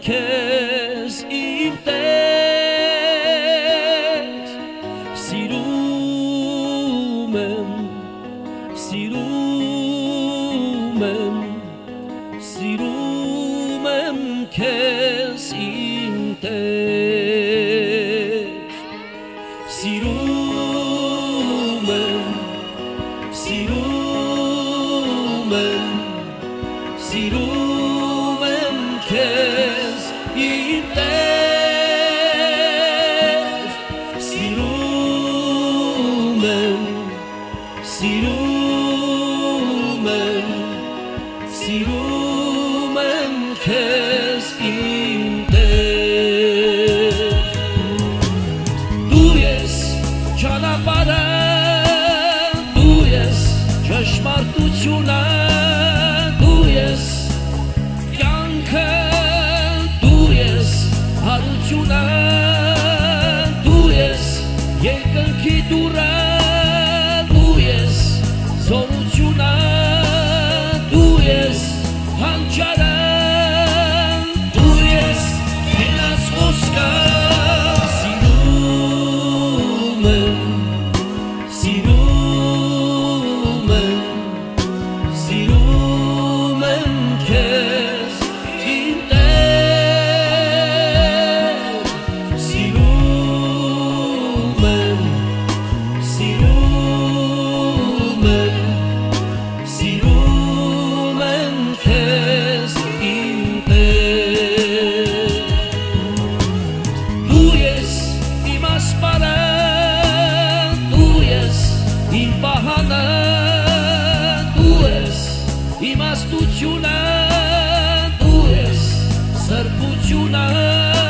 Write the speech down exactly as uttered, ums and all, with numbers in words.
քեզ իմ Տեր Սիրում եմ Սիրում եմ Սիրում եմ քեզ իմ Տեր Սիրում եմ Սիրում եմ Սիրում եմ քեզ իմ Տեր Սիրում եմ Սիրում եմ Սիրում եմ քեզ իմ Տեր Դու ես ճանապարհը Դու ես ճշմարտությունը Դու ես կյանքը Դու ես հարությունը Դու ես երկնքի դուռը Դու ես զորությունը Դու ես հանճարը Դու ես հենած խոսքը Սիրում եմ Սիրում եմ Սիրում եմ քեզ իմ Տեր Սիրում եմ Սիրում եմ Սիրում եմ քեզ իմ Տեր Դու ես իմ ասպարը Դու ես իմ պահանը Դու ես իմաստությունը Դու ես սրբությունը